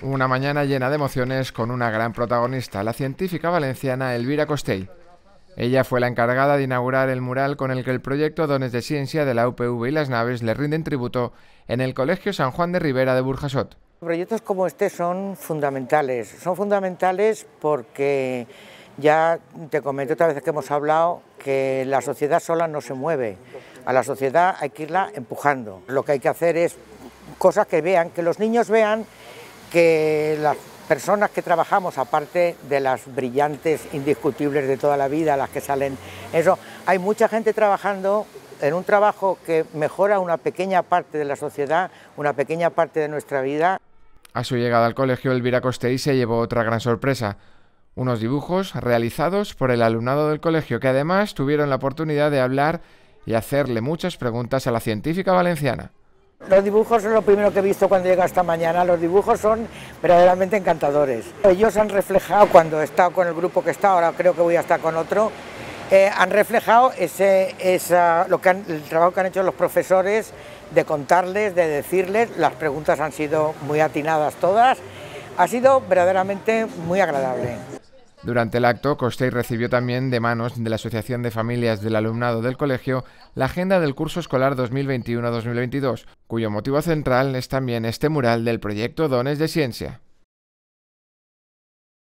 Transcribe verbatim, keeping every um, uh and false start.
Una mañana llena de emociones con una gran protagonista, la científica valenciana Elvira Costell. Ella fue la encargada de inaugurar el mural con el que el proyecto Dones de Ciencia de la U P V y Las Naves le rinden tributo en el Colegio San Juan de Ribera de Burjasot. Proyectos como este son fundamentales, son fundamentales porque ya te comento otra vez que hemos hablado que la sociedad sola no se mueve, a la sociedad hay que irla empujando. Lo que hay que hacer es cosas que vean, que los niños vean que las personas que trabajamos, aparte de las brillantes indiscutibles de toda la vida, las que salen, eso, hay mucha gente trabajando en un trabajo que mejora una pequeña parte de la sociedad, una pequeña parte de nuestra vida. A su llegada al colegio, Elvira Costell se llevó otra gran sorpresa, unos dibujos realizados por el alumnado del colegio que además tuvieron la oportunidad de hablar y hacerle muchas preguntas a la científica valenciana. Los dibujos son lo primero que he visto cuando llega esta mañana, los dibujos son verdaderamente encantadores. Ellos han reflejado, cuando he estado con el grupo que está, ahora creo que voy a estar con otro, eh, han reflejado ese, esa, lo que han, el trabajo que han hecho los profesores de contarles, de decirles, las preguntas han sido muy atinadas todas, ha sido verdaderamente muy agradable. Durante el acto, Costell recibió también de manos de la Asociación de Familias del Alumnado del Colegio la agenda del curso escolar dos mil veintiuno dos mil veintidós, cuyo motivo central es también este mural del proyecto Dones de Ciencia.